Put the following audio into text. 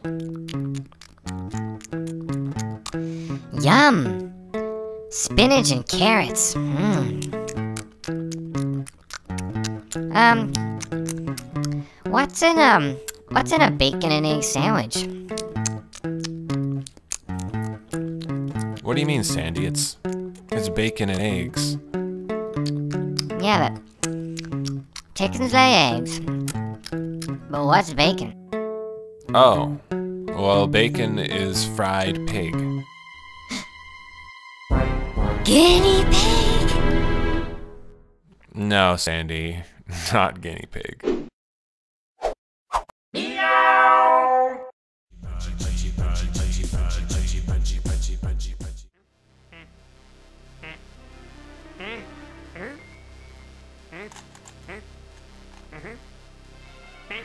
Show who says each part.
Speaker 1: Yum! Spinach and carrots. What's in a bacon and egg sandwich?
Speaker 2: What do you mean, Sandy? It's bacon and eggs.
Speaker 1: Yeah, but chickens lay eggs. But what's bacon?
Speaker 2: Oh, well, bacon is fried pig.
Speaker 1: Guinea pig?
Speaker 2: No, Sandy, not guinea pig.